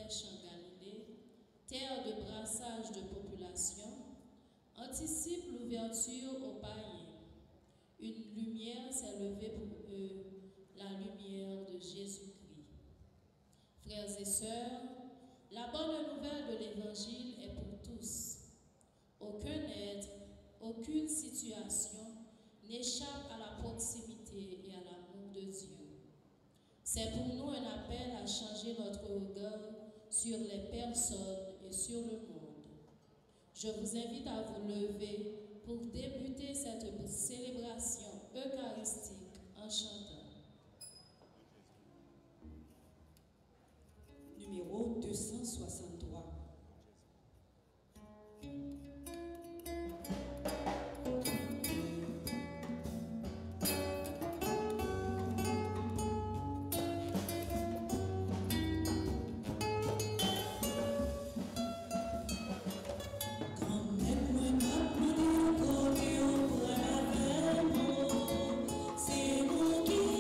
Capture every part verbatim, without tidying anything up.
fraîche en Galilée, terre de brassage de population, anticipe l'ouverture aux païens. Une lumière s'est levée pour eux, la lumière de Jésus-Christ. Frères et sœurs, la bonne nouvelle de l'Évangile est pour tous. Aucun être, aucune situation n'échappe à la proximité et à l'amour de Dieu. C'est pour nous un appel à changer notre regard sur les personnes et sur le monde. Je vous invite à vous lever pour débuter cette célébration eucharistique en chantant. Numéro deux cent soixante-trois. C'est vous qui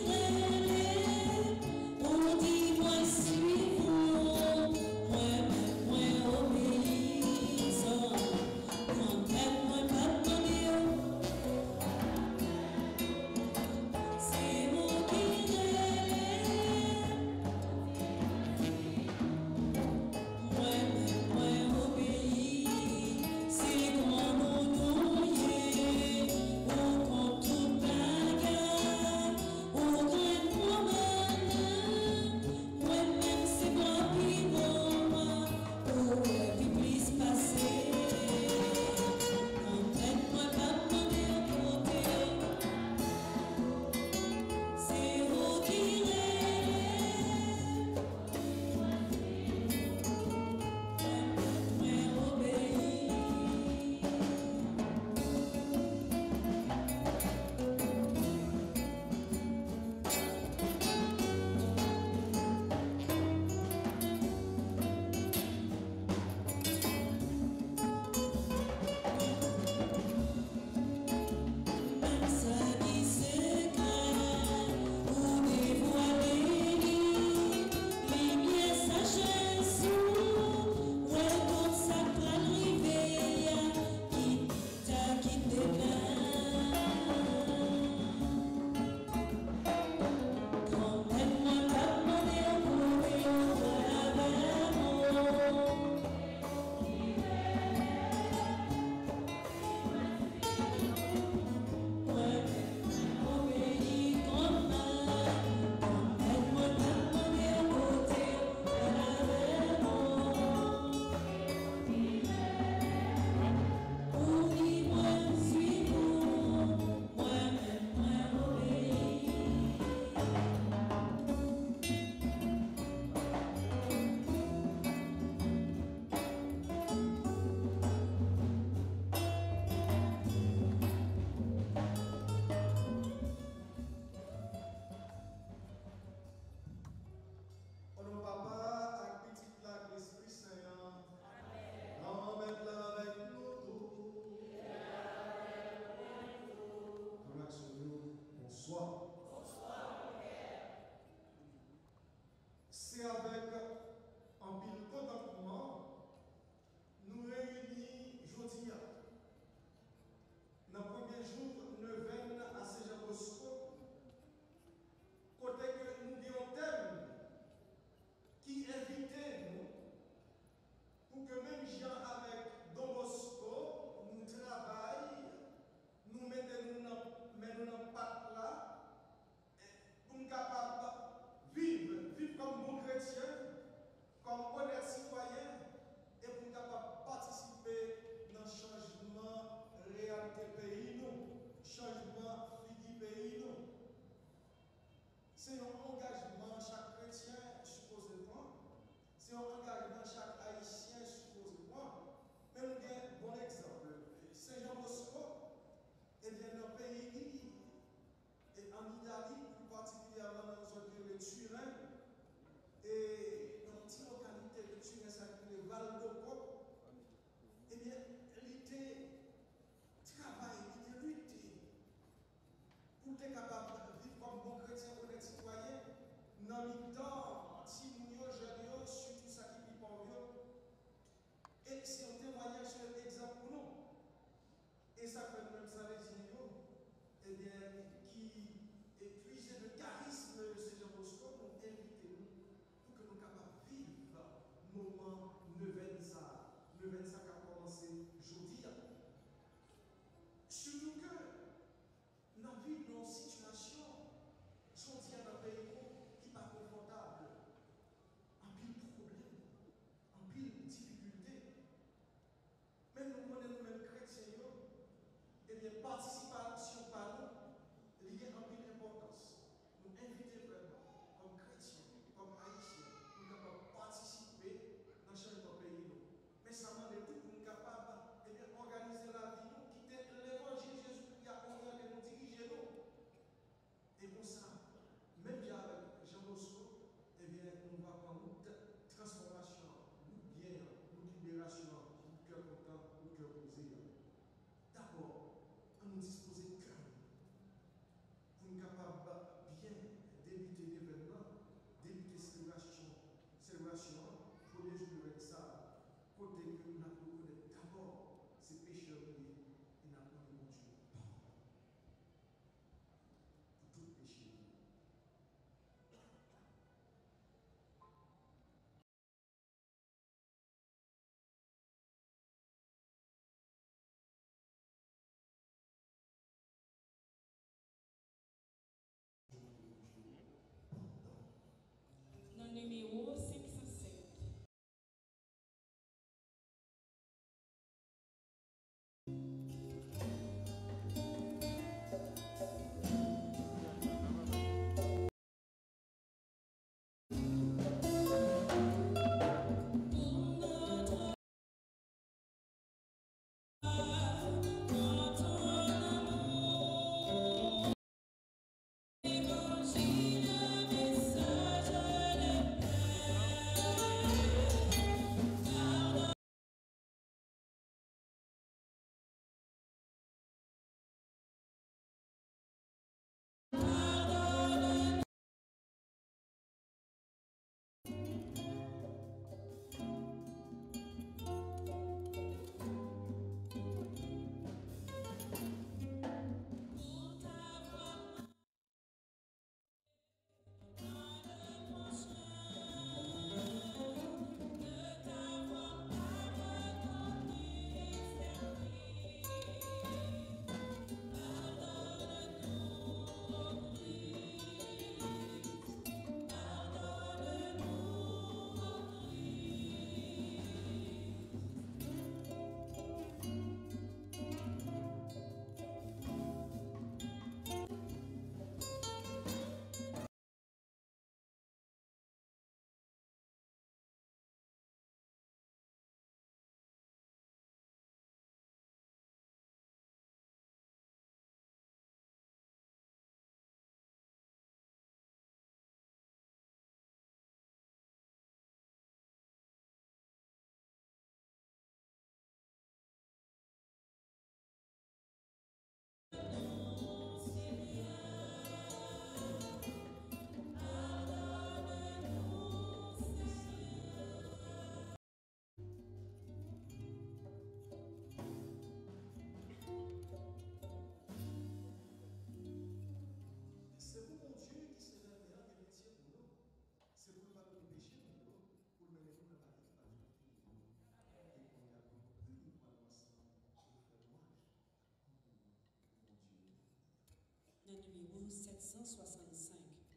numéro sept cent soixante-cinq.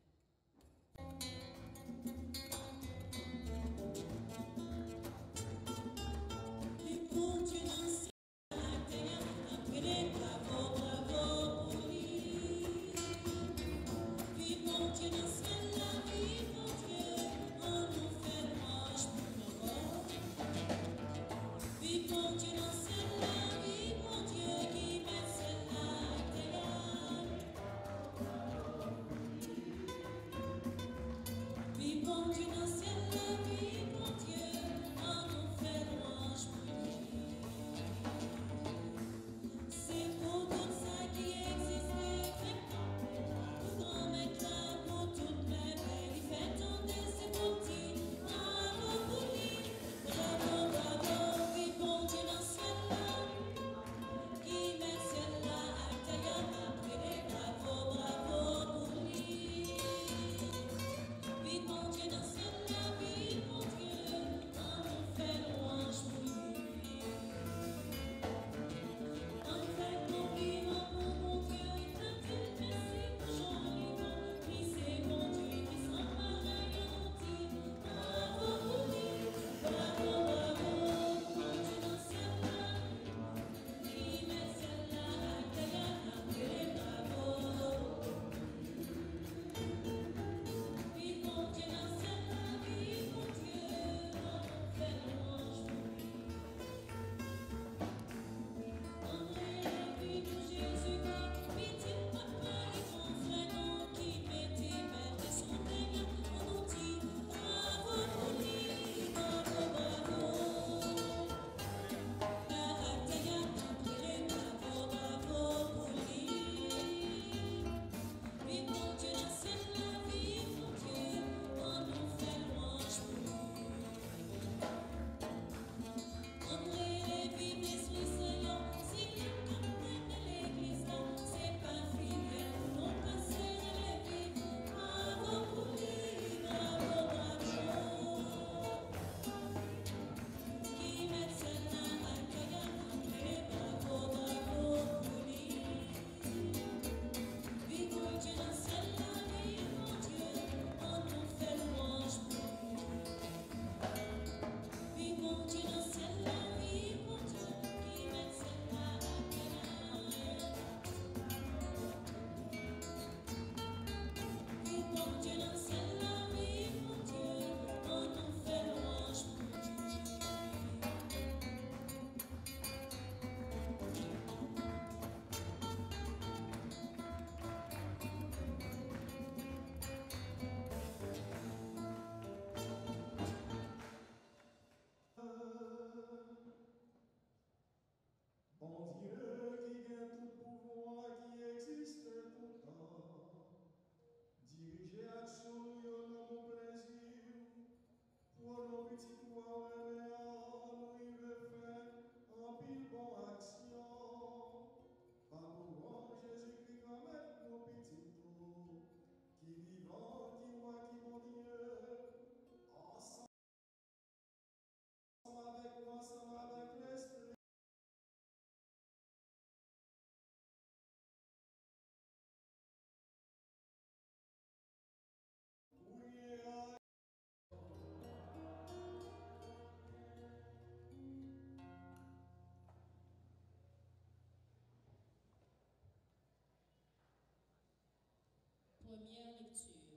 Première lecture.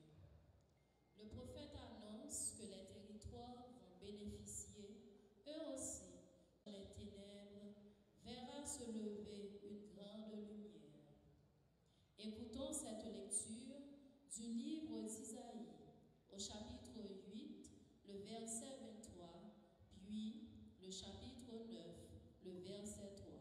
Le prophète annonce que les territoires vont bénéficier, eux aussi, les ténèbres, verra se lever une grande lumière. Écoutons cette lecture du livre d'Isaïe, au chapitre huit, le verset vingt-trois, puis le chapitre neuf, le verset trois.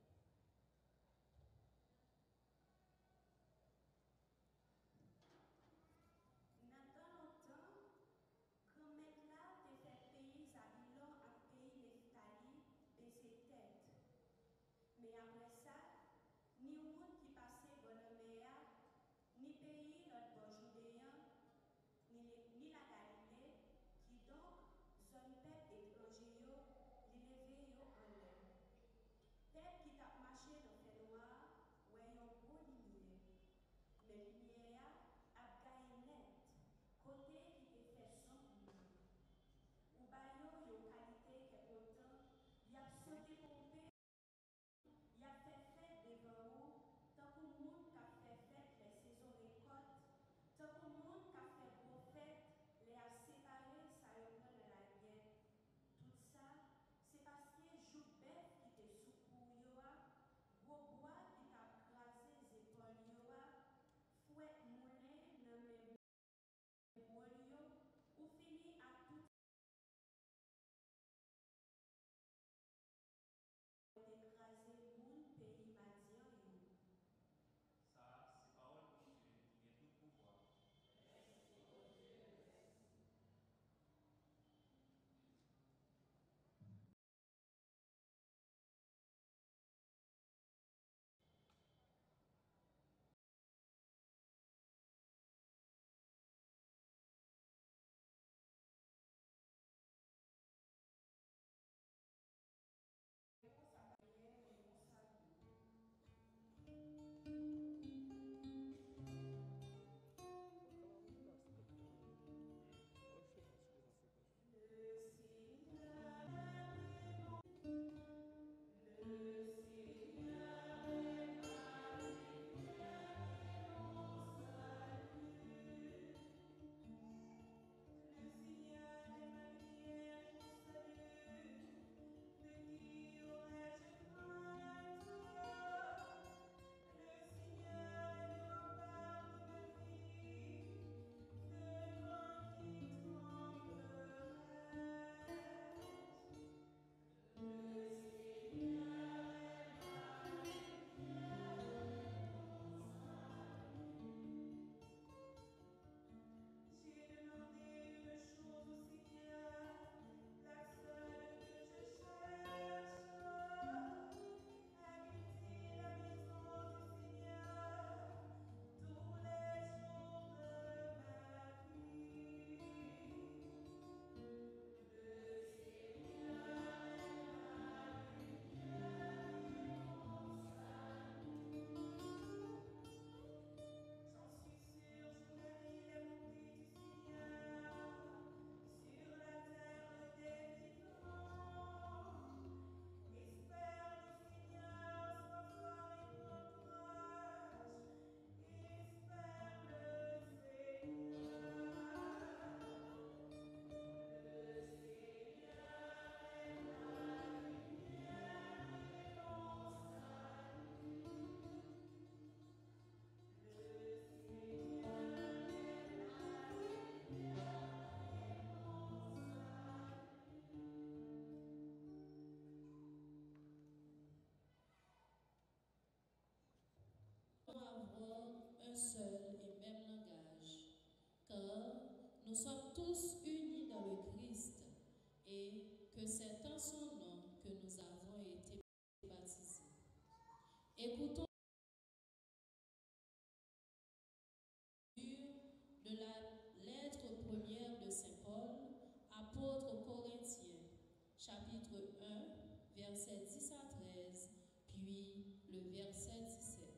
Mais après ça, ni au monde qui passait bonne mer, ni pays notre bon Judéen, ni, ni la avoir un seul et même langage, car nous sommes tous unis dans le Christ et que c'est en son nom que nous avons été baptisés. Écoutons de la lettre première de Saint Paul, apôtre aux Corinthiens, chapitre un, versets dix à treize, puis le verset dix-sept.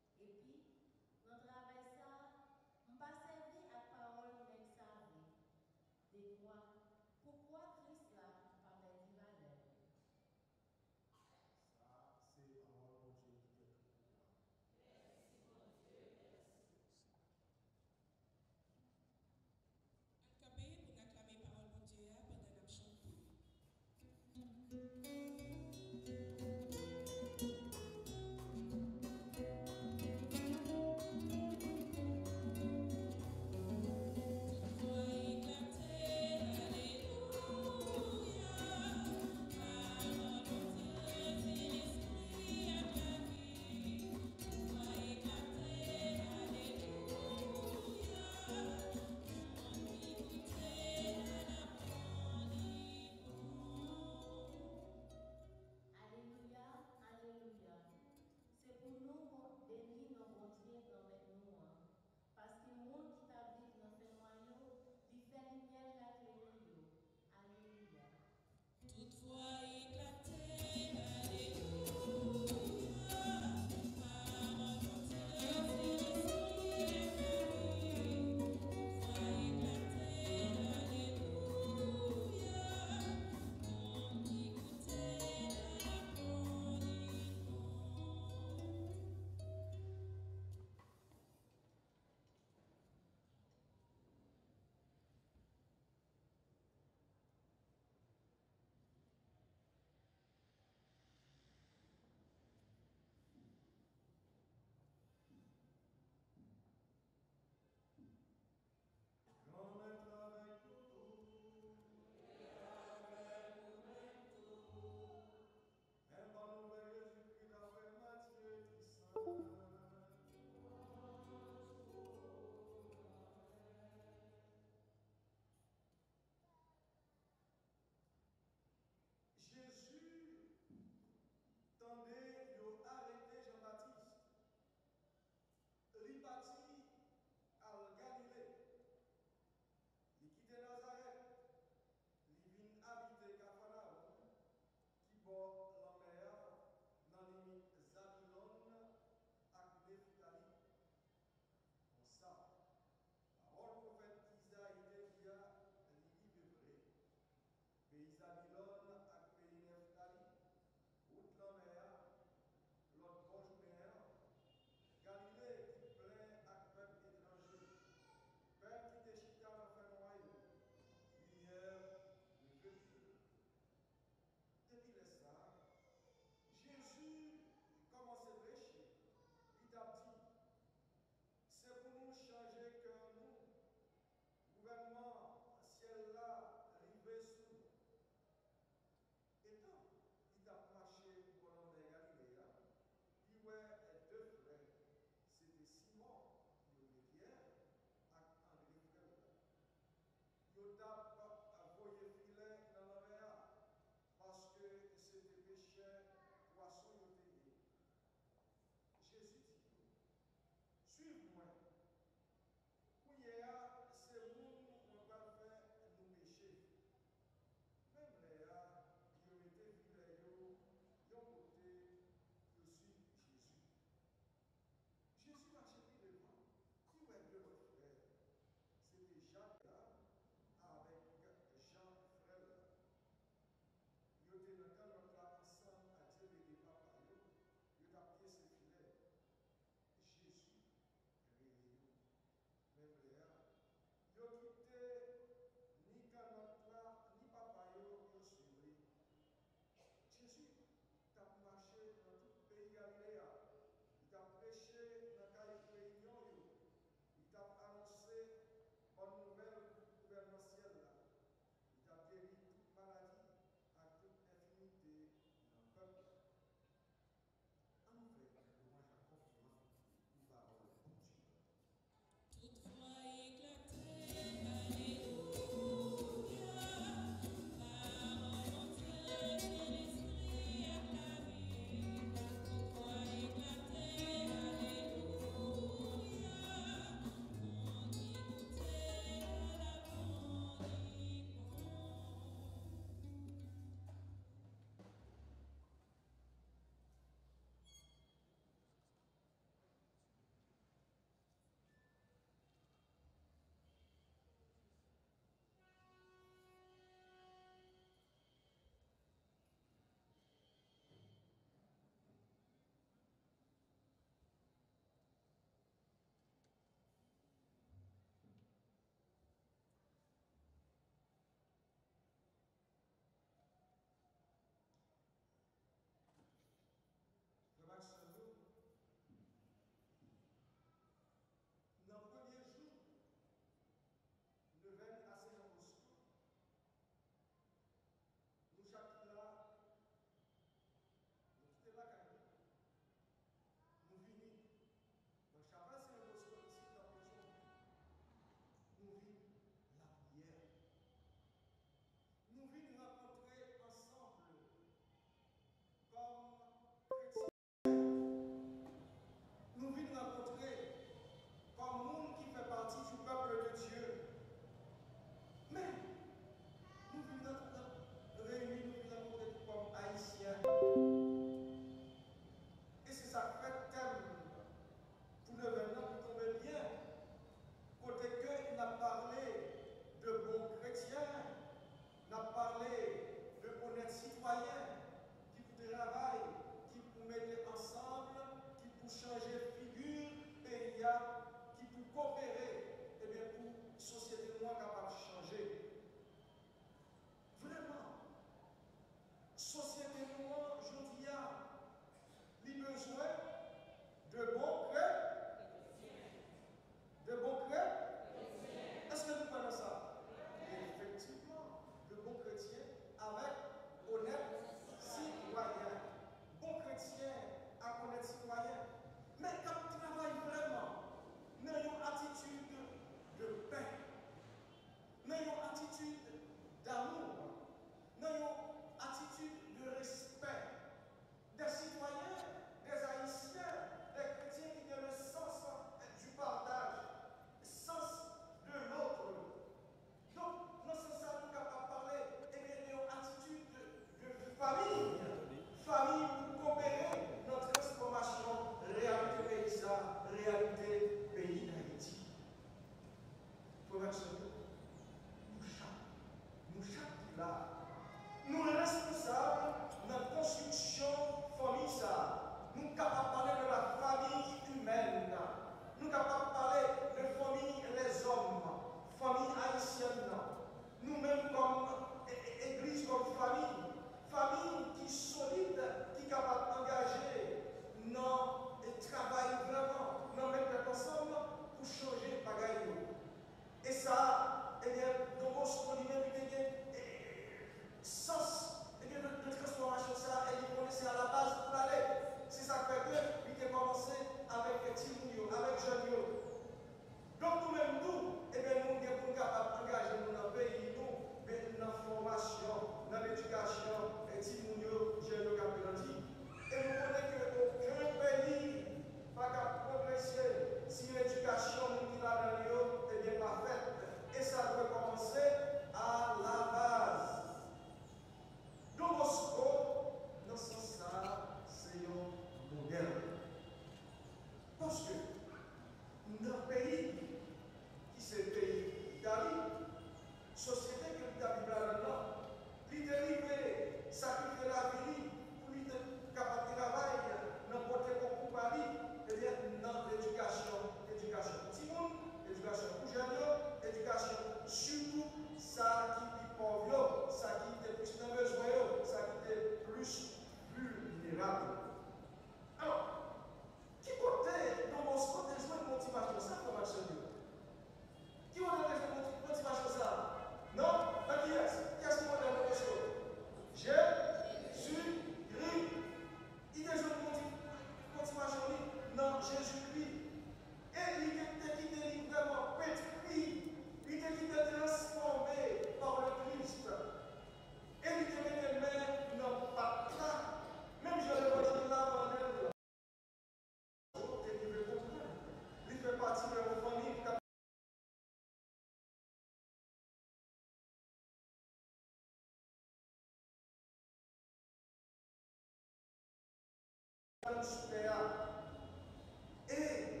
Et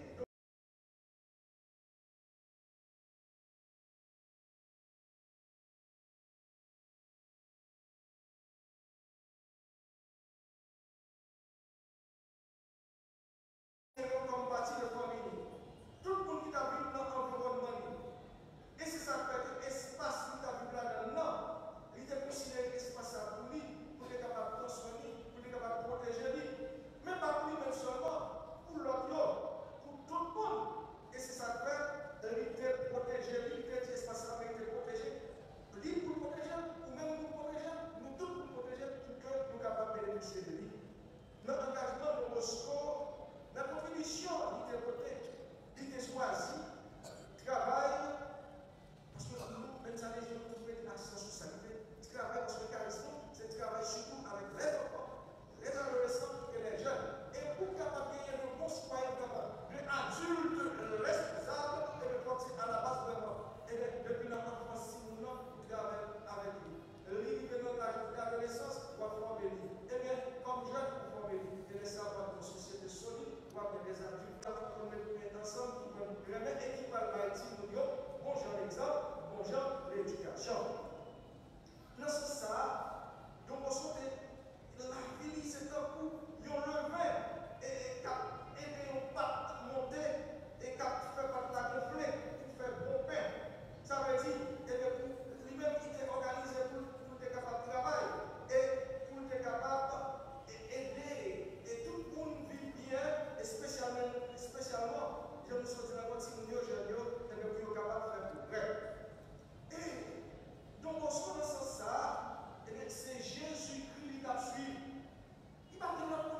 comme partie de famille. Tout le monde qui t'a vu dans l'environnement. Et c'est ça qui fait que l'espace qui t'a vu là-dedans, il était considéré espace pour lui, pour être capable de transformer, pour être capable de protéger lui. Mais pas pour lui-même seulement, pour l'autre, pour tout le monde. Et c'est ça qui fait que lui était protégé, lui était espace là, il était protégé. Lui pour protéger, ou même pour protéger, nous tous pour protéger, pour que nous soyons capables de bénéficier de lui. Notre engagement de Moscou, la contribution, il était voté, il était choisi, travail, parce que nous, même ça, les gens qui mettent l'accent sur ça, travail parce que le charisme, c'est travail surtout avec les enfants, les adolescents et les jeunes. Et pour capable de gagner le bon citoyen, l'adulte responsable, et de partir à la base vraiment. Et depuis l'enfance, si nous non, travaille avec lui. Lui, dans l'adolescence, on va former lui. Eh bien, comme jeune, on va former lui. Et laisser avoir une société solide, on va mettre des adultes, on va mettre ensemble, qui vont remettre équipe à l'Haïti, nous disons, bon genre l'exemple, bon genre l'éducation. Dans ce sens, donc on saute la vie, c'est un coup, ils ont levé et aider au pas monter et cap fait pas de la gonfler, qui fait bon pain. Ça veut dire, lui-même qui était organisé pour, pour être capable de travailler et pour être capable d'aider et tout le monde vit bien, et spécialement, spécialement, je me suis dit dans votre signe aujourd'hui, et bien pour être capable de faire progrès. Et donc on se dans ce sens, c'est Jésus-Christ qui t'a suivi. Il ne va pas dire l'autre,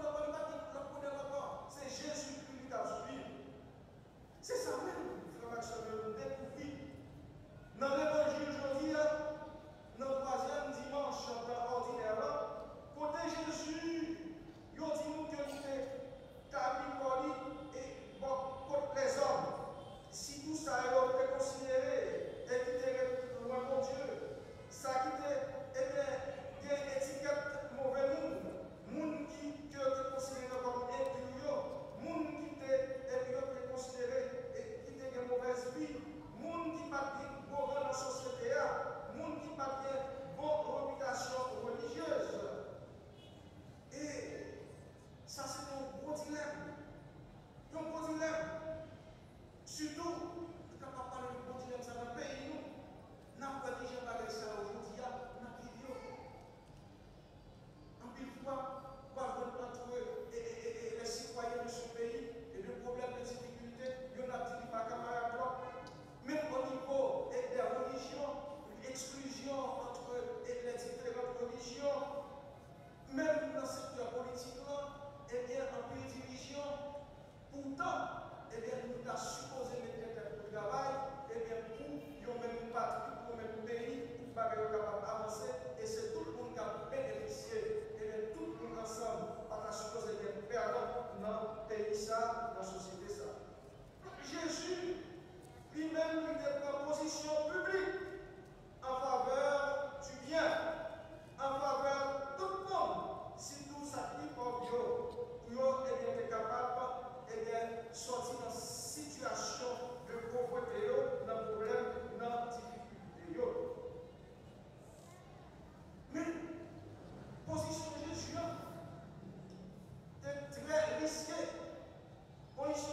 c'est Jésus-Christ qui t'a suivi. C'est ça même, frère Maxime, découvrir. Dans l'évangile aujourd'hui, dans le troisième dimanche ordinaire, côté Jésus, il dit nous que nous sommes Capicoli et contre les hommes. Si tout ça est considéré et qui était loin de Dieu, ça qui était, eh bien, des étiquettes mauvais monde, monde qui était considéré comme impur, monde qui était considéré et qui était une mauvaise vie, monde qui n'a pas bon dans la société, monde qui n'a pas bonne réputation religieuse. Et ça, c'est un gros dilemme. Un gros dilemme. Surtout, quand on parle de gros dilemme, ça va payer nous. N'a pas dit, j'ai parlé de ça aujourd'hui, n'a pas vidéo. En plus, fois, par entre les citoyens de ce pays et de problèmes de difficulté, il y en a qui ne pas camarade. Même au niveau des religions, l'exclusion entre les différentes religions, même dans le secteur politique, eh bien, en pays de division, pourtant, eh bien, nous avons supposé mettre un travail, eh bien, pour nous même patrie, pour nous même pays, pour pas être capable d'avancer, et c'est tout le monde qui a bénéficié, et bien, tout le monde ensemble, on a supposé être perdant dans le pays, ça, dans la société, ça. Jésus, lui-même, il prend position publique en faveur du bien, en faveur de tout le monde. Si tout ça qui pour Dieu, pour être capable de sortir dans une situation de pauvreté, dans problème, dans difficulté. Mais, position de Jésus est très risquée. Position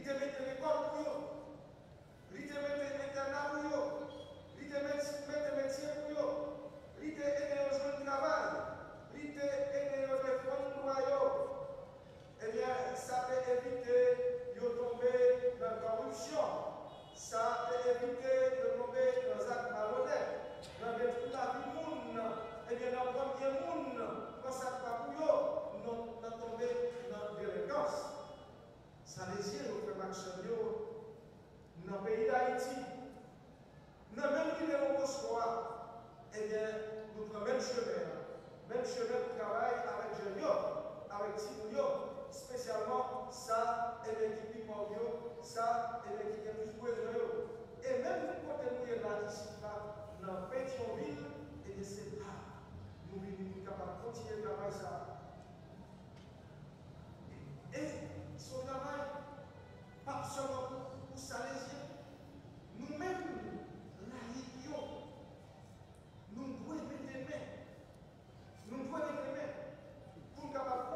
te mettre l'école pour eux. Il te mettre l'internat pour eux. Il te mettre métier pour eux. Il te aidé aux jeunes travail. Il te aidé aux défendre royaux. Eh bien, ça peut éviter de tomber dans la corruption. Ça peut éviter de tomber dans un acte malhonnête. Dans toute la vie du monde. Eh bien, dans le premier monde, quand ça ne va pas pour eux, nous sommes tombés dans la délinquance. Ça les yeux, nous faisons action dans le pays d'Haïti. Nous même qui nous reçoit, eh bien, nous prenons le même chemin. Même chemin de travail avec Junior, avec Timoyo, spécialement ça, et bien qui pique ça, et bien qui est plus besoin. Et même quand nous sommes là, ici, dans Pétionville, et bien c'est là, nous sommes capables de continuer le travail ça. Et son travail, pas seulement pour, pour Salésien, nous-mêmes, la région, nous devons mettre les mains. Nous devons mettre les mains pour nous capables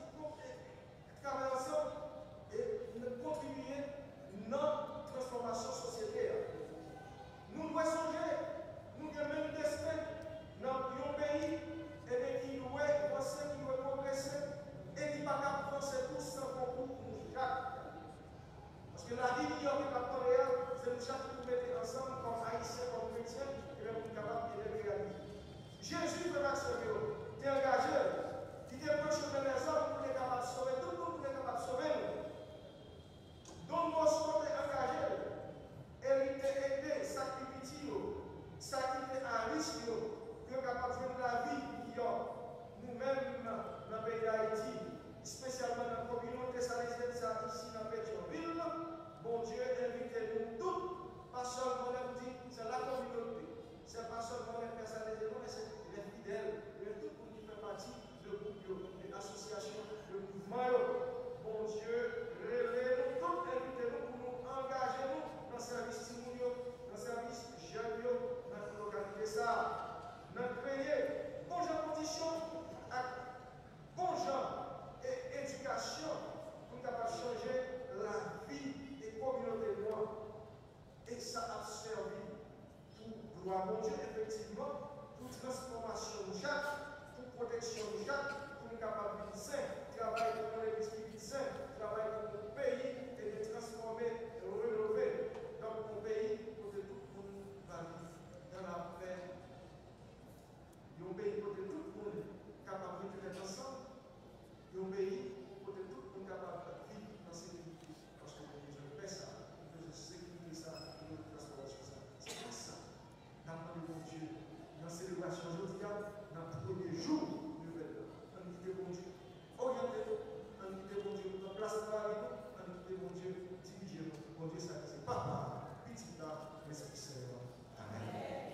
de travailler ensemble et de contribuer à notre transformation sociétaire. Nous devons songer, nous avons même des semaines dans un pays et qui doit avancer, qui doit progresser et qui ne va pas avancer tous sans concours pour nous chaque. Parce que la vie qui est en réel, c'est nous chaque qui nous mettons ensemble comme haïtiens, comme chrétiens, et nous sommes capables de les réaliser. Jésus fait l'action, tu es engagé, tu t'es proche de les hommes pour être capable de sauver, tout le monde pour être capable de sauver. Donc, moi, je suis engagé, et il t'a aidé, sacrifié, sacrifié à risque, pour être capable de vivre la vie qui est nous-mêmes dans le pays d'Haïti, spécialement dans la communauté salésienne ici dans Pétionville. Bon Dieu, invitez-nous tous, pas seulement on dit, c'est la communauté, c'est pas seulement les personnes salésiennes, mais c'est les fidèles, mais tout le monde qui fait partie de groupe, de l'association, de mouvement. Bon Dieu, relève-nous tous, invitez-nous pour nous engager nous dans le service Timounio, dans le service jeune, dans la localité ça, dans créer bon genre de conditions, bon genre et éducation pour capable de changer la vie des communautés noires. Et ça a servi pour gloire mon Dieu, effectivement, pour transformation de Jacques, pour protection de Jacques, pour nous capables de saint, travailler pour l'esprit saint, travailler pour notre pays et de transformer, de rénover dans mon pays pour que tout le monde va vivre dans la paix. Un pays pour que tout le monde est capable de vivre ensemble. Un pays pour que tout le monde est capable de vivre dans la sécurité. Parce que Dieu fait ça, il fait sécurité ça, il fait transformation ça. C'est pas ça. Dans le bon Dieu, dans la célébration aujourd'hui, dans le premier jour du nouvelle an, on dit bon Dieu, orientez-nous, on dit bon Dieu, on place travail, on dit bon Dieu, dirigez-nous. Bon Dieu, ça c'est papa, petit là, mais c'est Seigneur. Amen.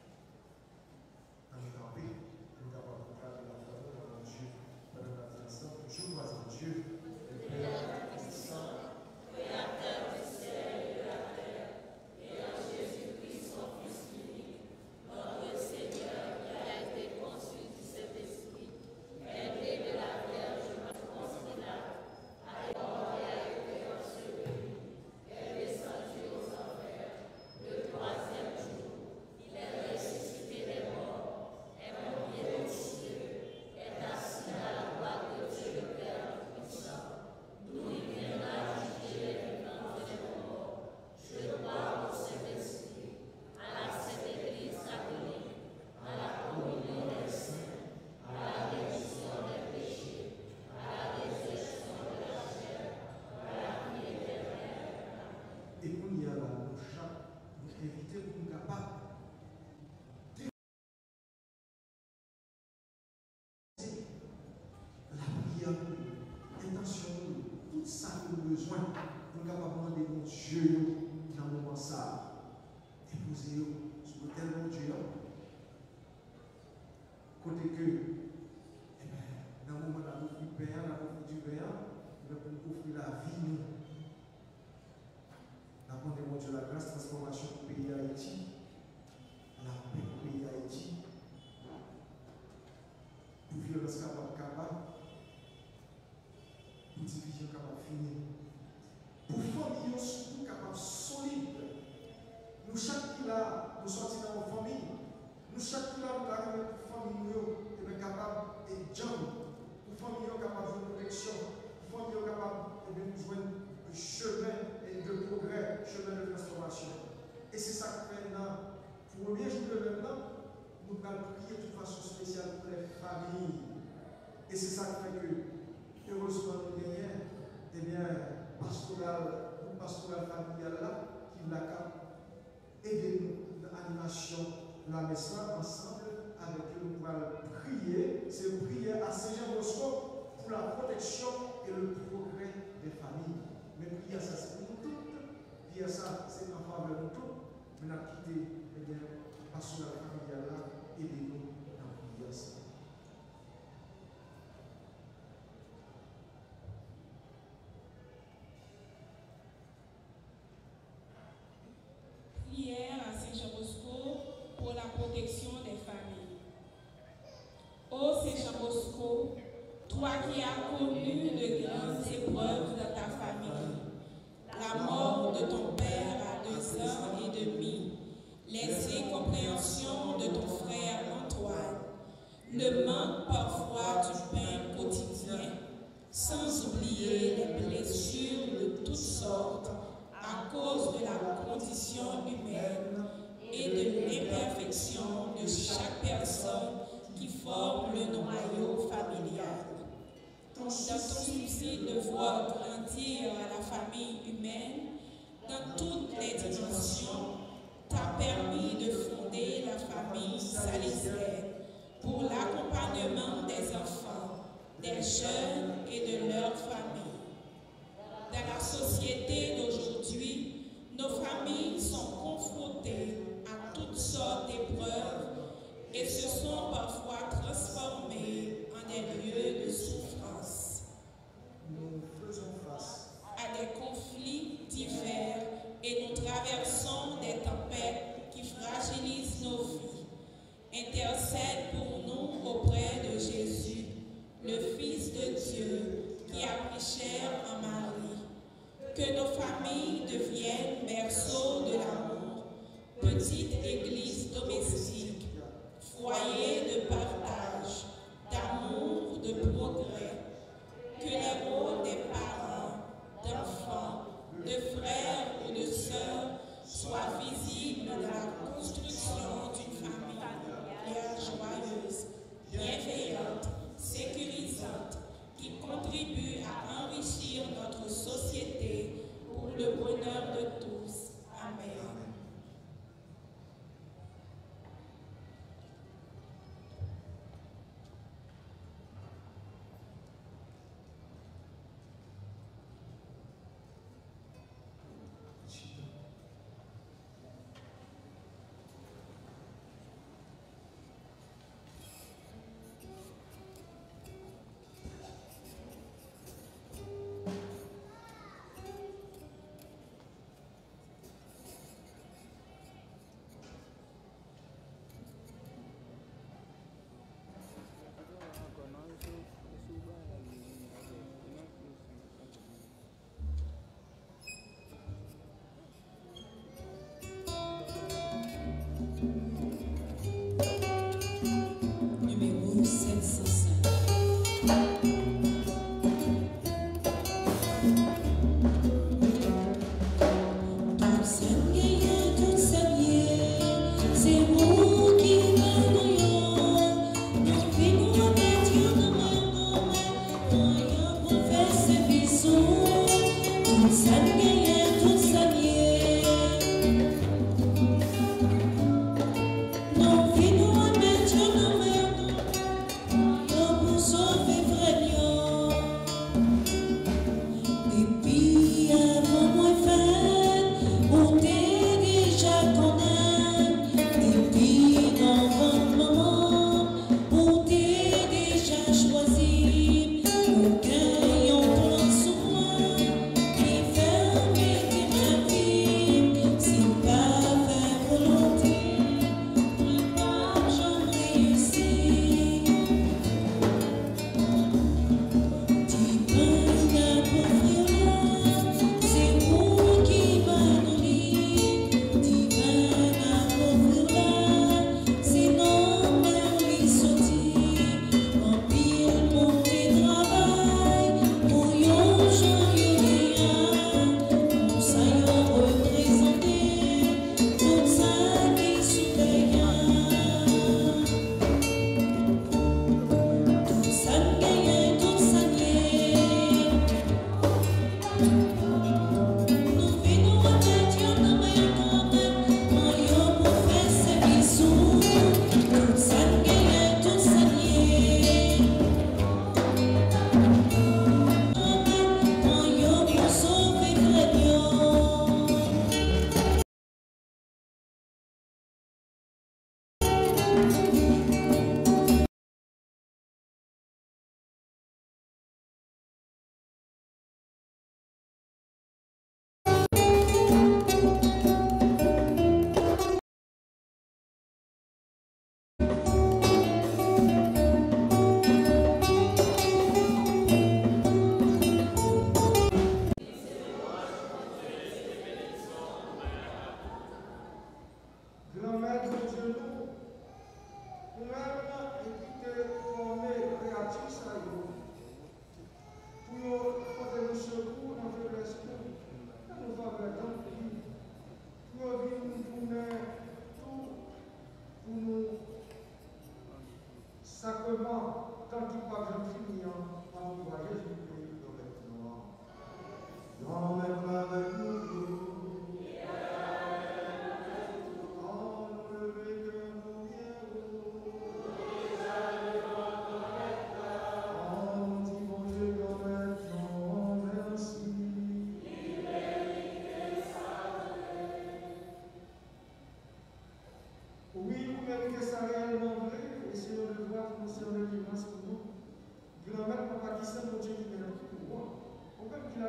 Amen. Nous avons proclamé la parole de mon Dieu pendant la tradition. Je crois en Dieu, le Père puissant, créateur du ciel et de la terre, et en Jésus-Christ, son Fils unique, notre Seigneur qui a été conçu du Saint-Esprit, aidé de la Vierge consternable, a mort et a été enseveli, est descendu aux enfers, le troisième jour, il est ressuscité des morts, est monté aux cieux, est assis à la droite de Dieu le Père puissant, d'où il viendra juger les vivants et les morts. Je crois au Saint-Esprit, à la Sainte Église catholique, à la communion des saints, à la rémission des péchés, à la résurrection de la chair, à la vie éternelle. Et qu'on y a là, nos chats, nous éviter pour nous capables la prière, l'intention, tout ça que nous avons besoin, nous sommes capables de demander mon Dieu dans le moment ça. Déposer sur le tel mon Dieu. Côté que, eh bien, dans le moment où nous offrons du bien, nous offrons du bien, nous pouvons offrir la vie. Nous avons demandé mon Dieu la grâce, transformation pour le pays d'Haïti, la paix pour le pays d'Haïti, pour violence capable capable, pour division capable finir, pour famille pastoral, groupe pastoral familial là, qui l'a aider nous dans l'animation de la messe ensemble avec eux. Nous allons prier, c'est prier à Saint-Jean Bosco pour la protection et le progrès des familles. Mais prier ça, c'est pour nous toutes. Prier ça, c'est en faveur de nous toutes. Mais nous avons quitté, eh bien, la pastoral familiale là, aidez-nous dans la prière. Prière à Saint-Jean Bosco pour la protection des familles. Ô Saint-Jean Bosco, toi qui as connu de grandes épreuves dans ta famille, la mort de ton père à deux ans et demi, les incompréhensions de ton frère Antoine, le manque parfois du pain quotidien, sans oublier les blessures de toutes sortes à cause de la condition humaine et de l'imperfection de chaque personne qui forme le noyau familial. Dans ton souci de voir grandir la famille humaine dans toutes les dimensions, t'as permis de fonder la famille salesienne pour l'accompagnement des enfants, des jeunes et de leurs familles. Dans la société d'aujourd'hui, nos familles sont confrontées à toutes sortes d'épreuves et se sont parfois transformées en des lieux de souffrance. Nous faisons face à des conflits divers et nous traversons des tempêtes qui fragilisent nos vies. Intercède pour nous auprès de Jésus, le Fils de Dieu, qui a pris chair en Marie. Que nos familles deviennent berceaux de l'amour, petite église domestique, foyer de partage, d'amour, de progrès. Que les rôles des parents, d'enfants, de frères ou de sœurs soient visibles dans la construction d'une famille familiale joyeuse, bienveillante, sécurisante, qui contribue à enrichir notre société pour le bonheur de tous. Amen. Numéro sept cent cinq. Choisi, aucun yon prend soin, qui fait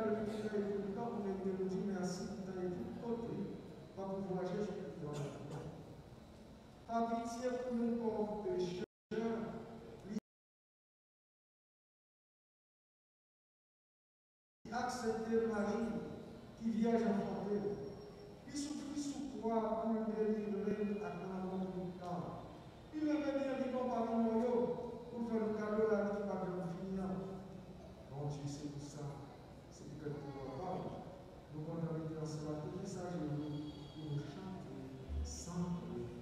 de l'écriture et tout le temps, on est de dire merci pour ta étude côté, pas pouvoir Jésus-Christ. Par pitié pour nous pauvres pécheurs, accepter Marie qui vierge enfantée, qui souffrit sous croix pour nous délivrer à quand du temps. Il revenir vivant parmi nous pour faire le cadeau à la vie qui va bien finir. Mon Dieu, c'est pour ça. C'est pour que nous ne voyons pas. Nous allons mettre ensemble tout les sages et nous pour nous chanter sans vérité.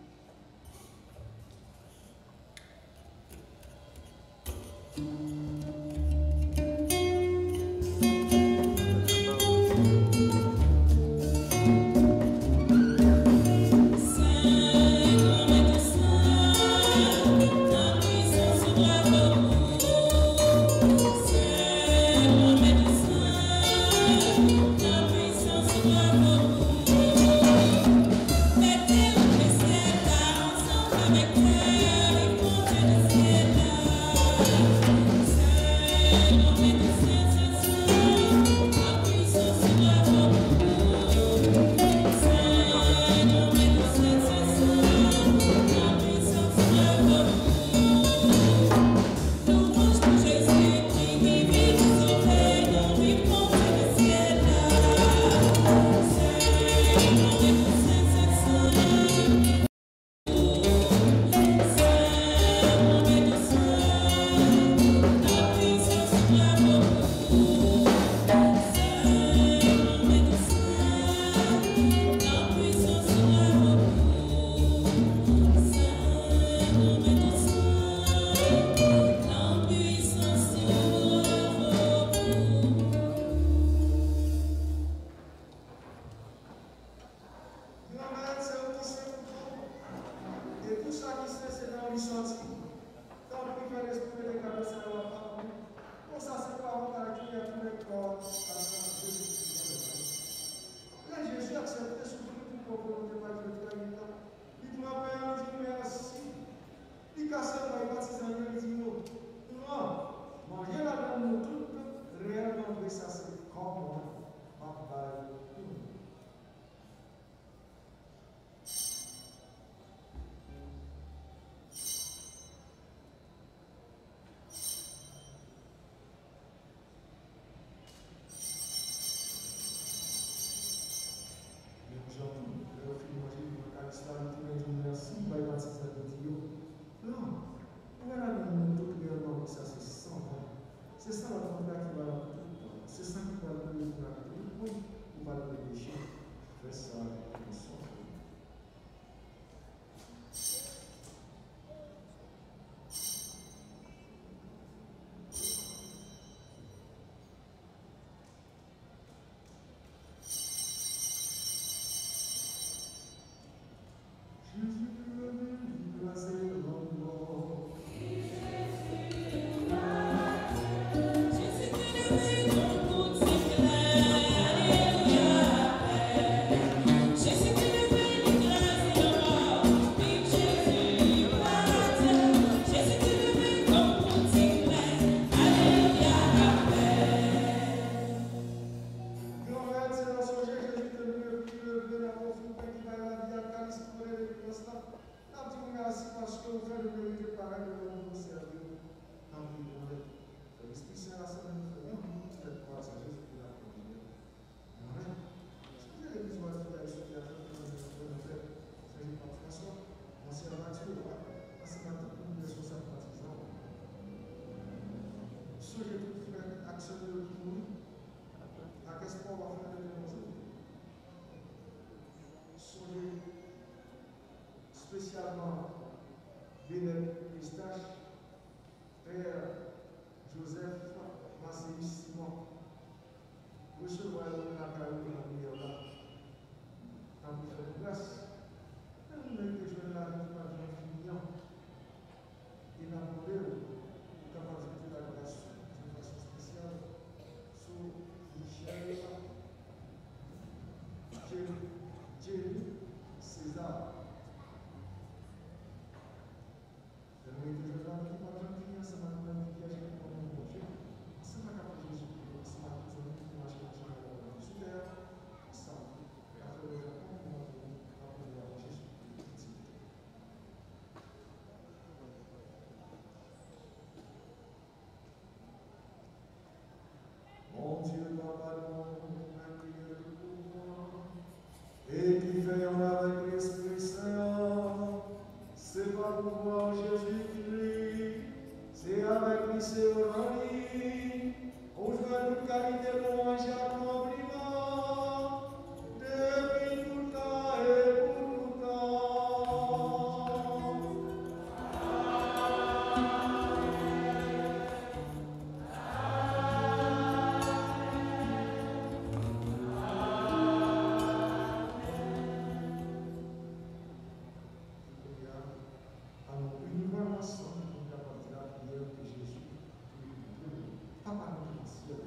C'est ça la contact qui va tout le temps. C'est ça qui va le donner pour la vie. On va le péché. Fais ça avec son frère. Spécialement Bénet Pistache, Père Joseph Massé Simon, recevoir la carrière de la lumière là, dans vous faire grâce. Nous avons été jeunes là, nous avons fini, et la modèle, capacité de la grâce d'une façon spéciale, sur Michel, Jerry, César. Nous avons été jeunes là, nous avons fini ensemble, nous avons fini ensemble, nous avons fini ensemble, nous avons fini ensemble, veillons avec l'Esprit Saint. C'est pas pour voir Jésus-Christ, c'est avec lui, c'est au rani. On joue toute qualité pour manger accomplissement, depuis tout temps et pour tout temps. Alors, une fois ensemble, on va partir la prière de Jésus. Papa, nous ciel.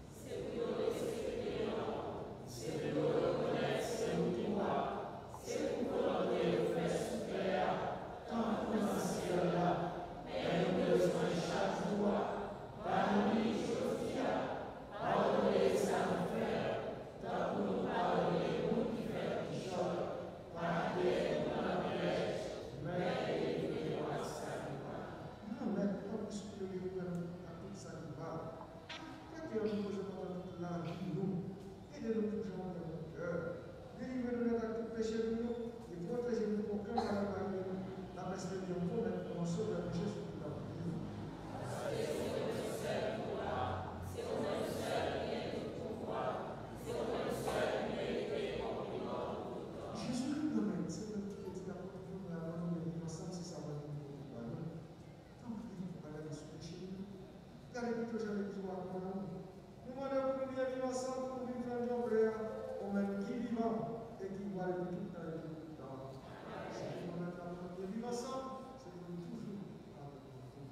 C'est pour le reconnaître, c'est pour toi, c'est pour volonté de faire sous terre, tant pour le ciel là, mais nous besoin chaque jour, par nous aujourd'hui, pardonner ça nous fait, tant pour nous pardonner, nous qui fait du choc, pardonner pour la piège, mais éviter le sacrifice. Non, mais comme vous supérieur à tout ça qui va, quand il y a une chose dans la vie, nous, aidez-nous pour changer notre cœur. Délivrez-nous de tout péché de nous et protégez-nous pour qu'un mal ne nous. La perspective de nous, nous sauve le péché sur toute la vie. Jésus nous mène, c'est notre qui est d'accord pour nous, la bonne de vivre ensemble, c'est sa bonne de vivre pour nous. Tant que nous ne pas sur le péché, gardez plutôt jamais besoin pour nous. Nous demandons pour nous bien vivre ensemble, pour vivre dans nos frères, au même qui vivant et qui voit le tout dans le tout temps. Si nous demandons pour vivre ensemble, c'est pour nous toujours avec nous.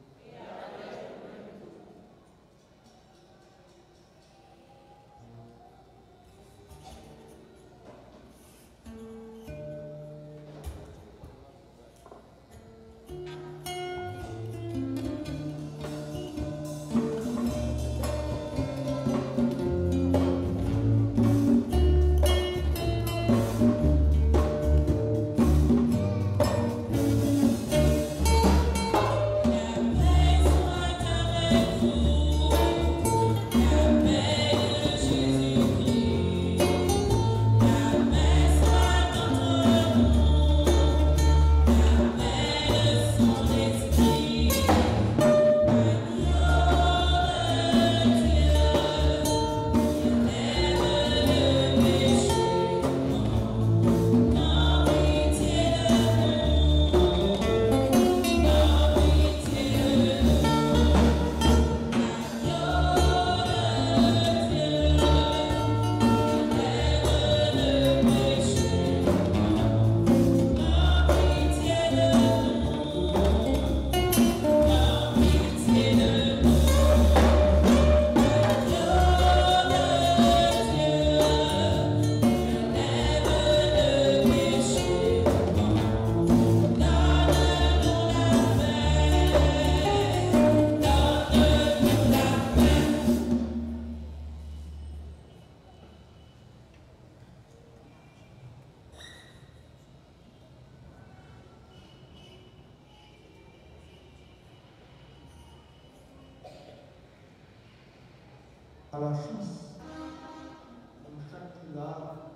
À la chance, dans chaque là,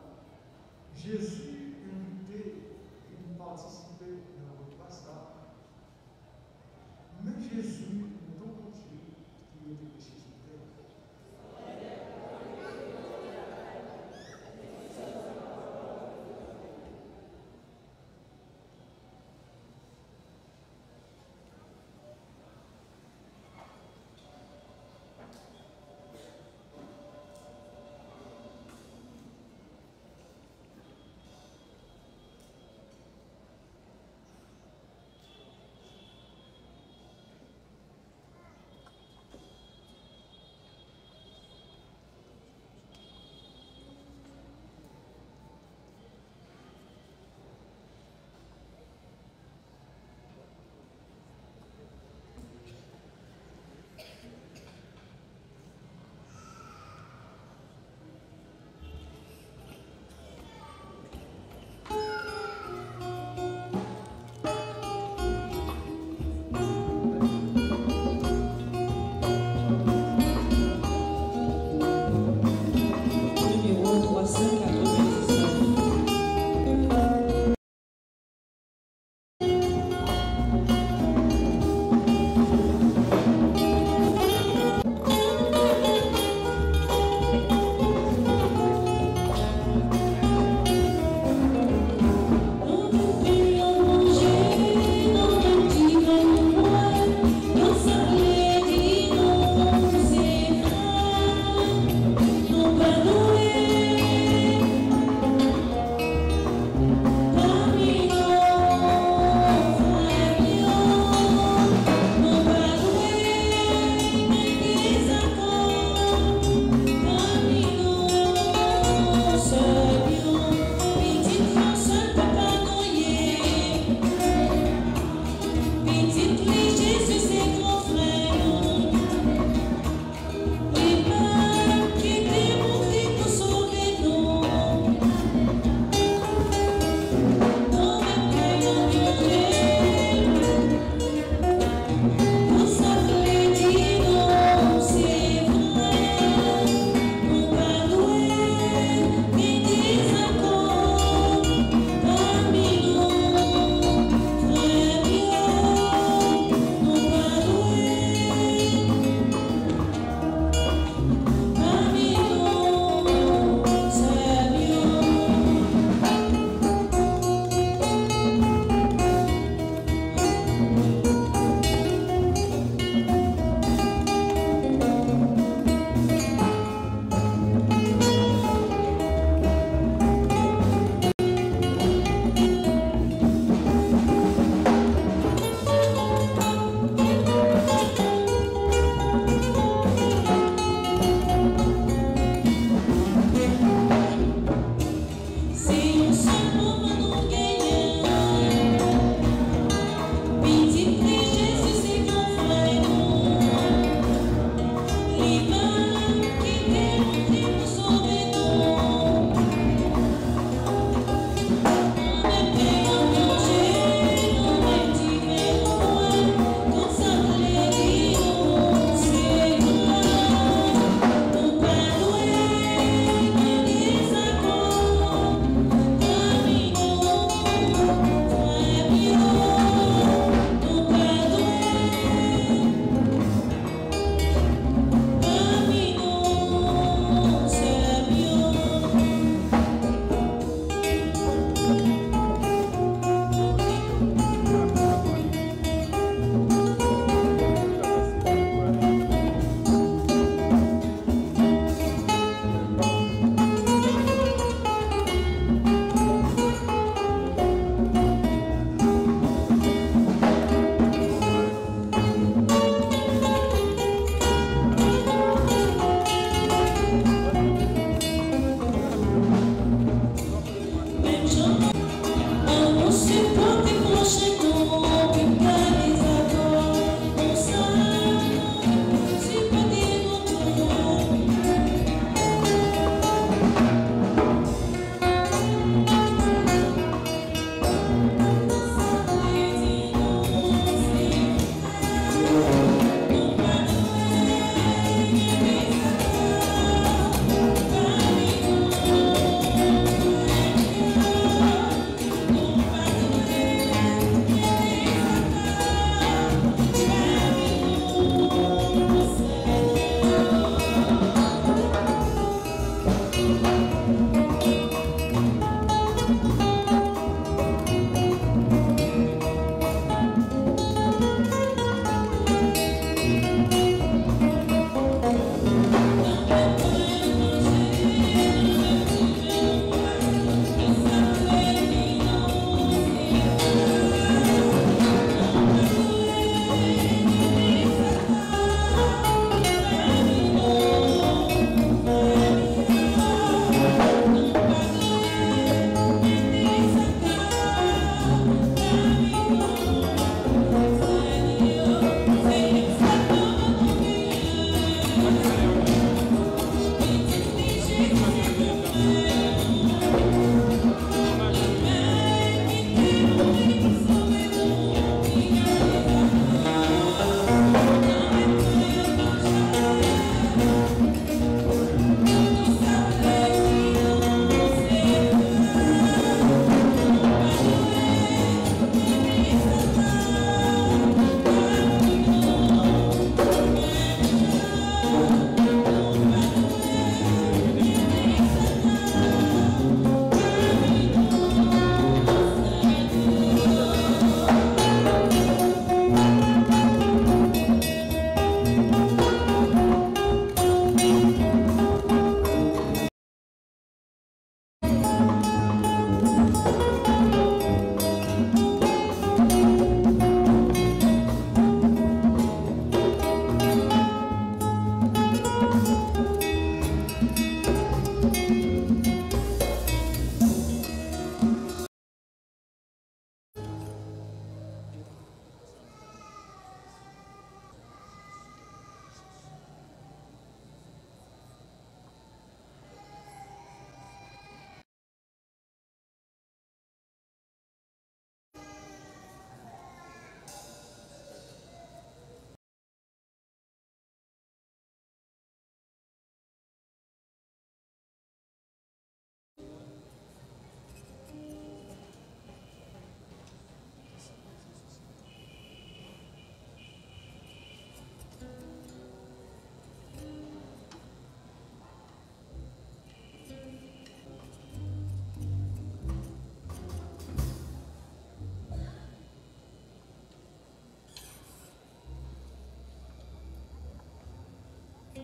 Jésus invité à participer à notre repas. Mais Jésus, nous avons Dieu qui était péché sur terre. Numéro trois cent quatre-vingt-dix-neuf.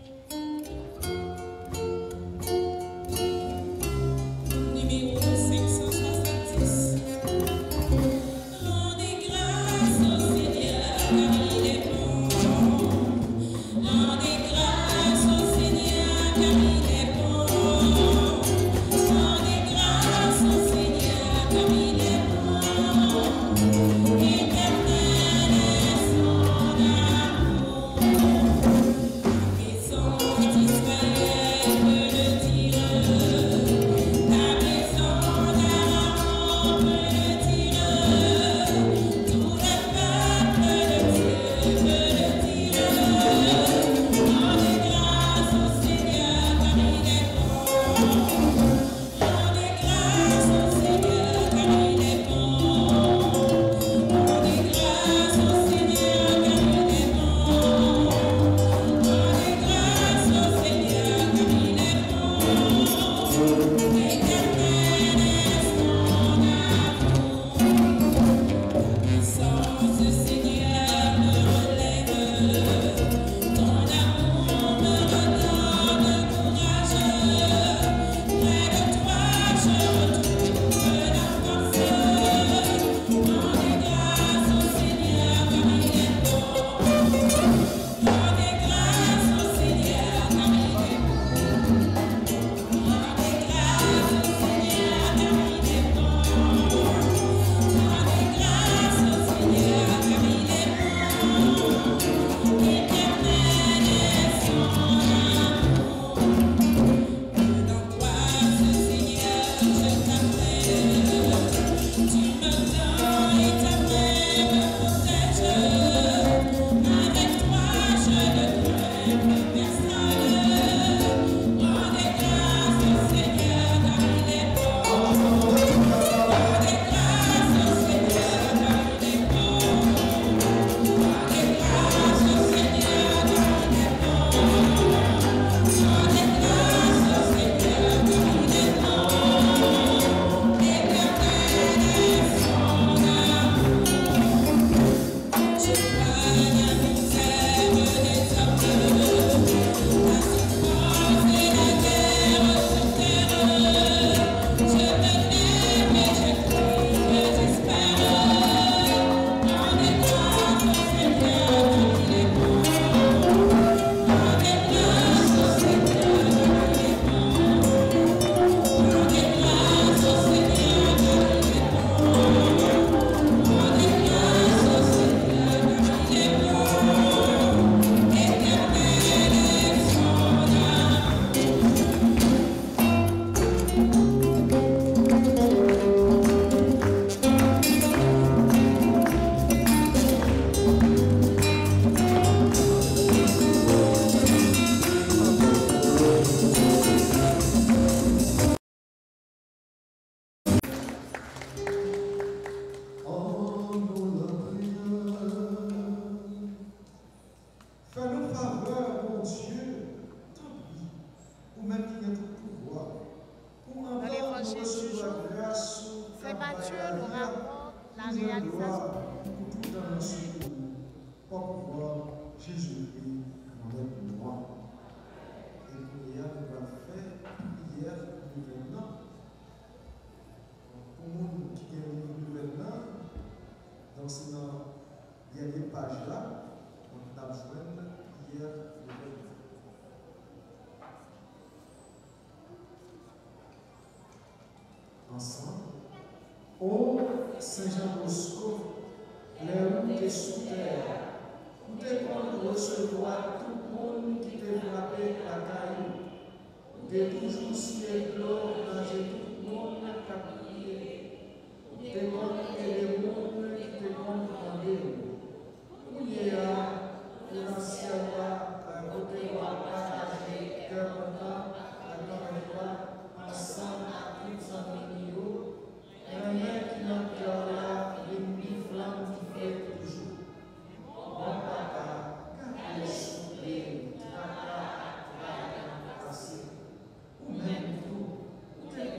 Ou même tout, ou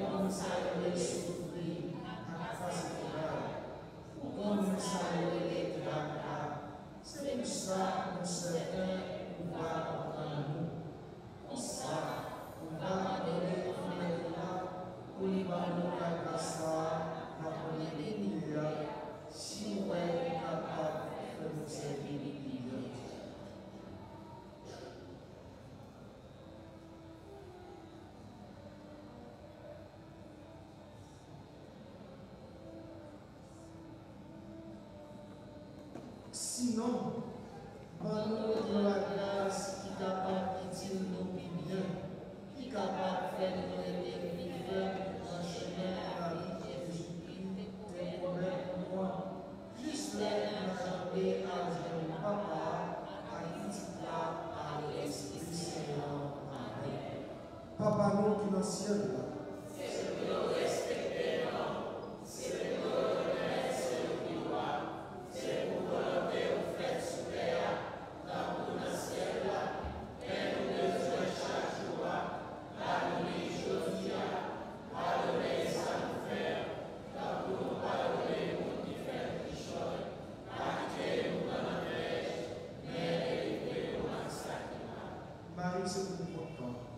Sinon, nous dans la grâce qui est capable de nous bien, qui est capable de faire nous aider dans le chemin de la vie de Jésus-Christ, tes promesses pour moi. Juste là, nous avons à Dieu, Papa, à qui tu parles, à l'Esprit Saint. Amen. Papa, nous qui dans le ciel, c'est que nous respectons, c'est que nous reconnaissons le pouvoir, c'est pour volonté au fait sous terre, dans le ciel, et nous besoin chaque jour, pardonnez aujourd'hui, pardonnez ça nous faire, dans pour nous pardonner pour nous faire des choses, acquérir nous dans la neige, mais délivrez-nous dans le sacrement. Marie, c'est pour nous.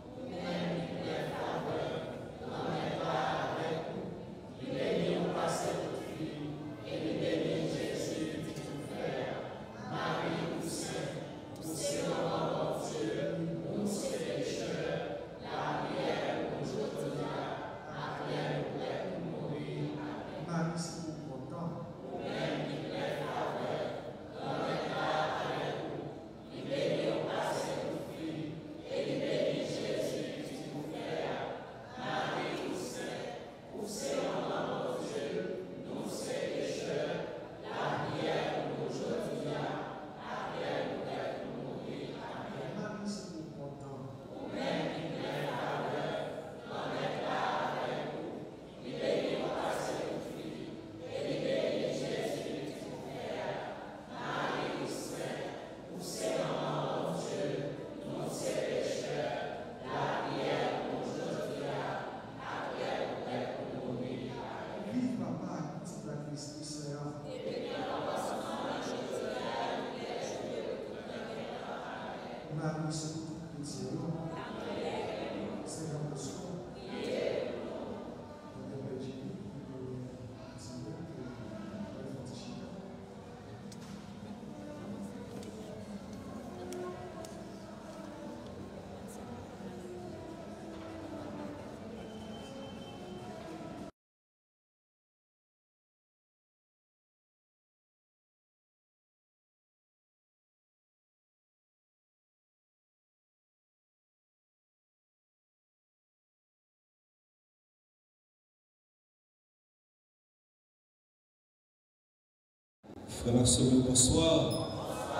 Frère Maxime, bonsoir.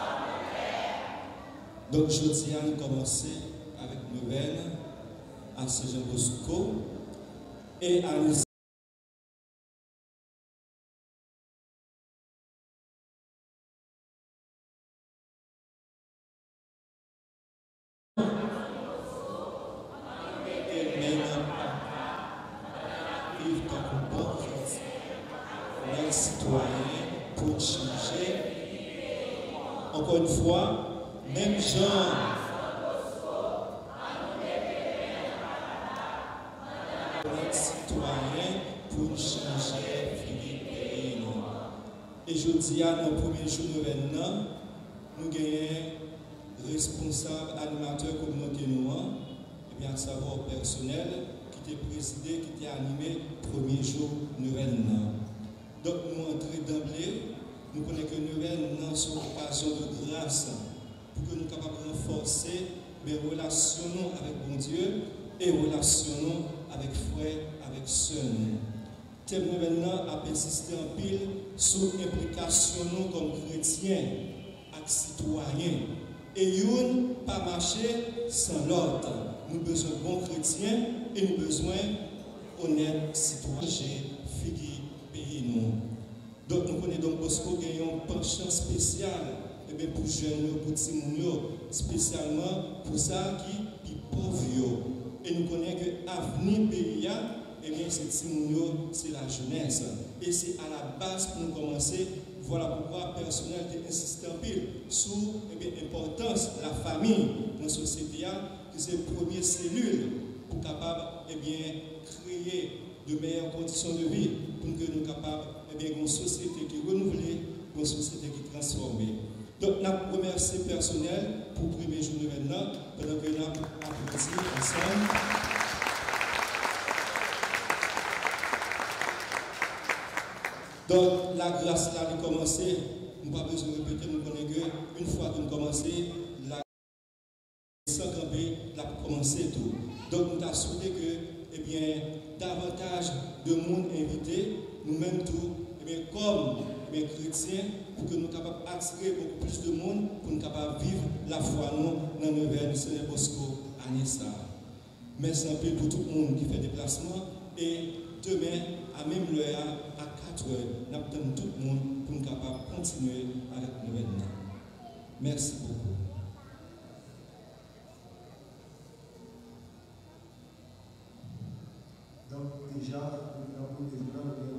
Donc, je tiens à commencer avec une nouvelle à Saint-Jean-Bosco et à nous. Encore une fois, même genre. Citoyen pour changer Philippe. Et je dis à nos premiers jours de l'événement, nous avons responsable animateur communautaire noire, et bien à savoir personnel, qui était présidé, qui était animé premier jour de l'événement. Donc nous entrons d'emblée. Nous connaissons que nous avons une occasion de grâce pour que nous soyons capables de renforcer mes relations avec bon Dieu et relations avec frères, avec sœurs. Thème maintenant a persisté en pile sur l'implication comme chrétiens et citoyens. Et nous pas marcher sans l'autre. Nous avons besoin de bons chrétiens et nous avons besoin d'honnêtes citoyens, filles, pays nous. Donc, nous connaissons donc Bosco qui a un penchant spécial eh bien, pour jeunes, pour Timounio, spécialement pour ça qui est pauvre. Et nous connaissons que l'avenir pays, eh bien, c'est Timounio, c'est la jeunesse. Et c'est à la base pour nous commencer. Voilà pourquoi le personnel a insisté en pile sur l'importance de la famille dans la société, que c'est la première cellule pour capable eh bien, créer de meilleures conditions de vie pour que nous soyons capables eh bien, une société qui est renouvelée, une société qui est transformée. Donc, nous avons remercié le personnel pour le premier jour de l'événement, pendant que nous avons applaudi ensemble. Donc, la grâce là a commencé nous n'avons pas besoin de répéter, nous connaissons qu'une fois que nous commençons, la sans camper, la commencer tout. Donc nous avons souhaité que, eh bien, davantage de monde invité, nous-mêmes tout, eh bien, comme eh bien, chrétiens, pour que nous soyons capables d'attirer beaucoup plus de monde, pour nous capables de vivre la foi nous dans le vers du Seigneur Bosco à Nessa. Merci un peu pour tout le monde qui fait déplacement et demain, à même l'heure, à quatre heures, nous attendons tout le monde pour nous capables de continuer avec le événement. Merci beaucoup. Donc déjà, nous avons des